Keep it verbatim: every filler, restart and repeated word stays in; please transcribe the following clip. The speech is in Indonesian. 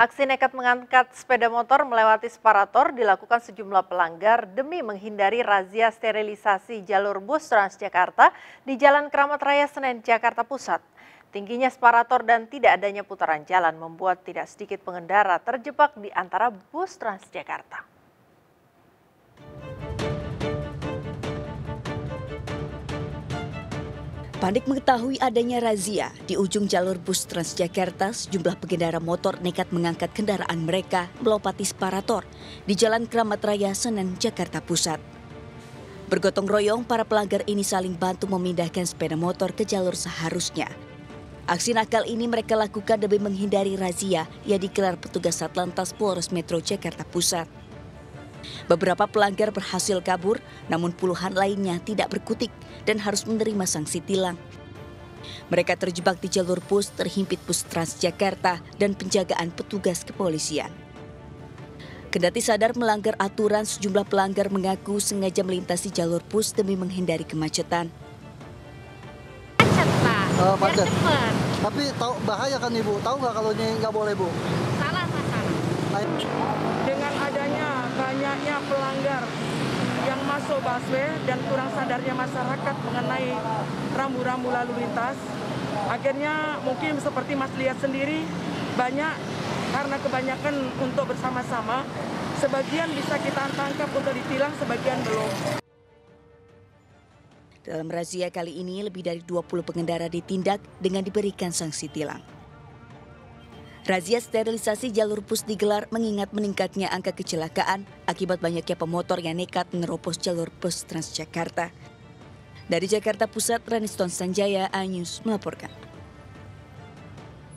Aksi nekat mengangkat sepeda motor melewati separator dilakukan sejumlah pelanggar demi menghindari razia sterilisasi jalur bus Transjakarta di Jalan Keramat Raya Senen, Jakarta Pusat. Tingginya separator dan tidak adanya putaran jalan membuat tidak sedikit pengendara terjebak di antara bus Transjakarta. Panik mengetahui adanya razia di ujung jalur bus Transjakarta, sejumlah pengendara motor nekat mengangkat kendaraan mereka melompati separator di Jalan Keramat Raya Senen, Jakarta Pusat. Bergotong royong, para pelanggar ini saling bantu memindahkan sepeda motor ke jalur seharusnya. Aksi nakal ini mereka lakukan demi menghindari razia yang digelar petugas Satlantas Polres Metro Jakarta Pusat. Beberapa pelanggar berhasil kabur, namun puluhan lainnya tidak berkutik dan harus menerima sanksi tilang. Mereka terjebak di jalur bus terhimpit bus Transjakarta dan penjagaan petugas kepolisian. Kendati sadar melanggar aturan, sejumlah pelanggar mengaku sengaja melintasi jalur bus demi menghindari kemacetan. Macet, Pak. Oh, macet. Cepet. Tapi tahu bahaya kan Ibu? Tahu nggak kalau ini nggak boleh Bu? Salah, Pak, salah. Dengan adanya banyaknya pelanggar yang masuk busway dan kurang sadarnya masyarakat mengenai rambu-rambu lalu lintas, akhirnya mungkin seperti Mas lihat sendiri, banyak karena kebanyakan untuk bersama-sama, sebagian bisa kita tangkap untuk ditilang, sebagian belum. Dalam razia kali ini, lebih dari dua puluh pengendara ditindak dengan diberikan sanksi tilang. Razia sterilisasi jalur bus digelar mengingat meningkatnya angka kecelakaan akibat banyaknya pemotor yang nekat menerobos jalur bus Transjakarta. Dari Jakarta Pusat, Raniston Sanjaya, A News melaporkan.